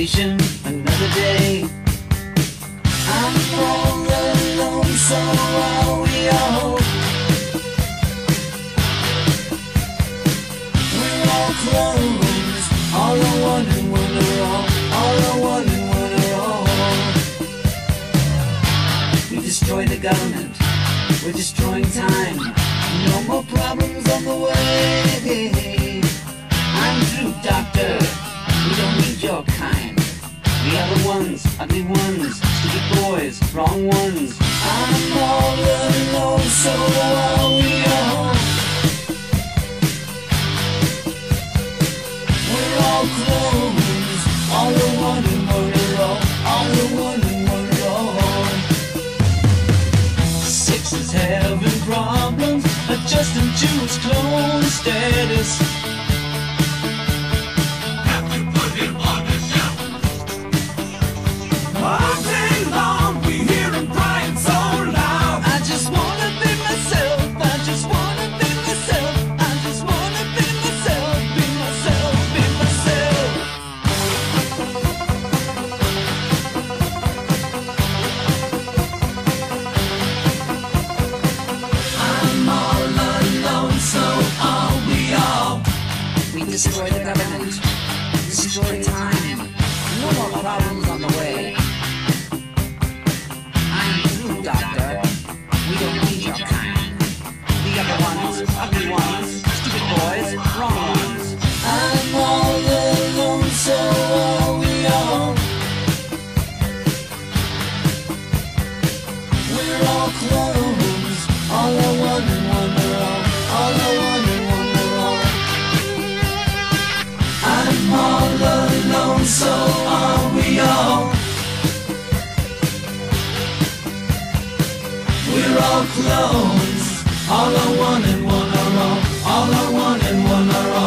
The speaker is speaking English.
vacation, another day. I'm all alone, so are we all. We're all clones, all are one and one are all are one and one are all. We destroy the government, we're destroying time. No more problems on the way. I'm through, doctor, we don't need your kind. The other ones, ugly ones, stupid boys, wrong ones. I'm all alone, so are we all. We're all clones, all are one and one are all are one and one are all. Six is having problems, adjusting to his clone status. Have to put him on the shelf. All day long we hear him crying so loud. I just wanna be myself, I just wanna be myself, I just wanna be myself, be myself, be myself. I'm all alone, so are we all. We destroy the government, destroy time, no more problems on the way. I'm through, doctor, we don't need your kind. The other ones, ugly ones, stupid boys, wrong ones. I'm all alone, so are we all. We're all clones, all are one and one are all are one and one are all. I'm all alone, so are we all. We're all clones, all are one and one are all are one and one are all.